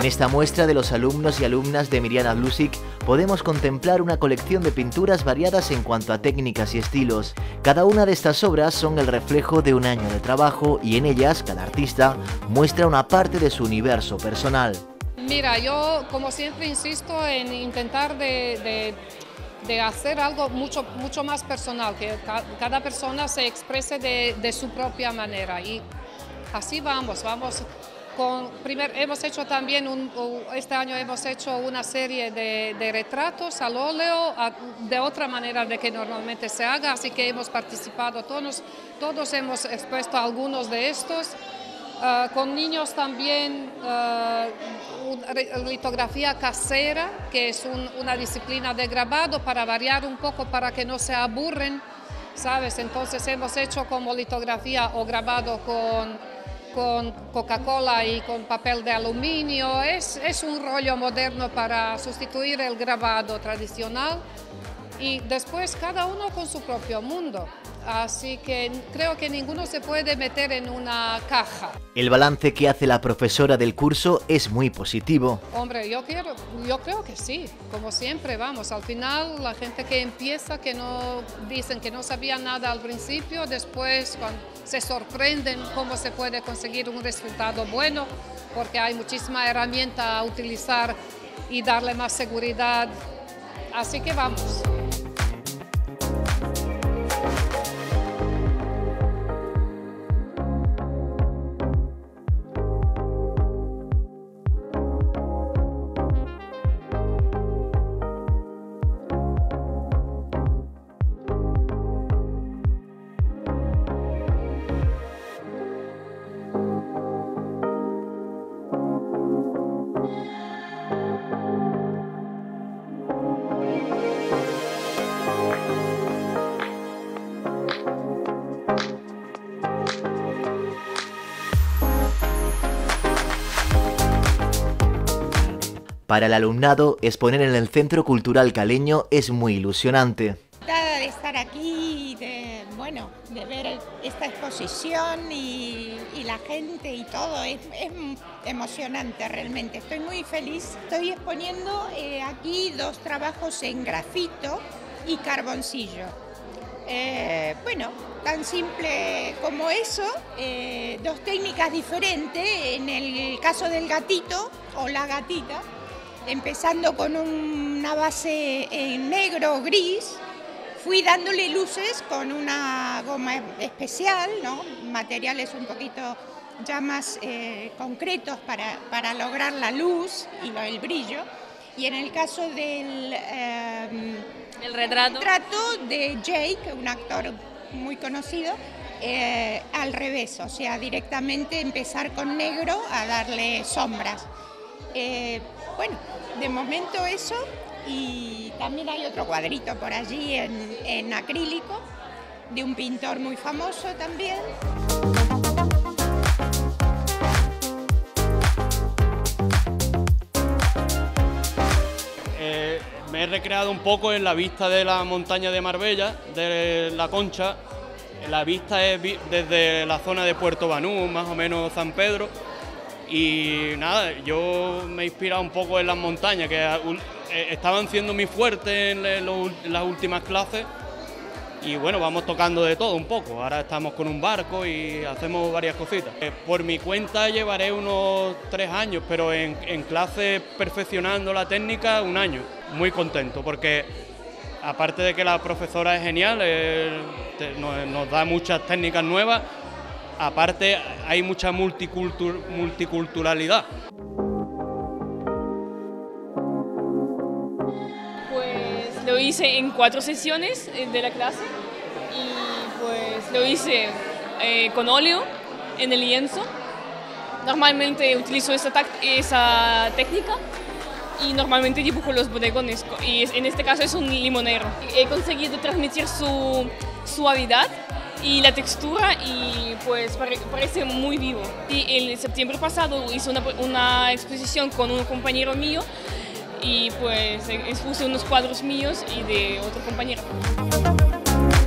esta muestra de los alumnos y alumnas de Mirjana Blusic podemos contemplar una colección de pinturas variadas en cuanto a técnicas y estilos. Cada una de estas obras son el reflejo de un año de trabajo y en ellas cada artista muestra una parte de su universo personal. Mira, yo como siempre insisto en intentar de hacer algo mucho más personal, que cada persona se exprese de su propia manera y así vamos. Hemos hecho también, este año hemos hecho una serie de retratos al óleo de otra manera de que normalmente se haga, así que hemos participado todos hemos expuesto algunos de estos. Con niños también litografía casera, que es una disciplina de grabado para variar un poco, para que no se aburren, ¿sabes? Entonces hemos hecho como litografía o grabado con Coca-Cola y con papel de aluminio. Es un rollo moderno para sustituir el grabado tradicional y después cada uno con su propio mundo. Así que creo que ninguno se puede meter en una caja. El balance que hace la profesora del curso es muy positivo. Hombre, yo creo que sí, como siempre, vamos, al final la gente que empieza, dicen que no sabían nada al principio, después cuando se sorprenden cómo se puede conseguir un resultado bueno, porque hay muchísima herramienta a utilizar y darle más seguridad, así que vamos. Para el alumnado, exponer en el Centro Cultural Caleño es muy ilusionante. De estar aquí, de ver esta exposición y la gente y todo, es emocionante realmente. Estoy muy feliz. Estoy exponiendo aquí 2 trabajos en grafito y carboncillo. Tan simple como eso, 2 técnicas diferentes. En el caso del gatito o la gatita, empezando con una base en negro o gris, fui dándole luces con una goma especial, ¿no? Materiales un poquito ya más concretos para lograr la luz y el brillo. Y en el caso del retrato de Jake, un actor muy conocido, al revés, o sea, directamente empezar con negro a darle sombras. De momento eso, y también hay otro cuadrito por allí en acrílico de un pintor muy famoso también. Me he recreado un poco en la vista de la montaña de Marbella, de la Concha. La vista es desde la zona de Puerto Banús, más o menos San Pedro. Y nada, yo me he inspirado un poco en las montañas, que estaban siendo muy fuertes en las últimas clases. Y bueno, vamos tocando de todo un poco. Ahora estamos con un barco y hacemos varias cositas. Por mi cuenta llevaré unos 3 años, pero en clase perfeccionando la técnica 1 año. Muy contento porque aparte de que la profesora es genial, nos da muchas técnicas nuevas. Aparte hay mucha multiculturalidad. Pues lo hice en 4 sesiones de la clase y pues lo hice con óleo en el lienzo. Normalmente utilizo esa técnica y normalmente dibujo los bodegones y en este caso es un limonero. He conseguido transmitir su suavidad y la textura y pues parece muy vivo. Y el septiembre pasado hice una exposición con un compañero mío y pues expuse unos cuadros míos y de otro compañero.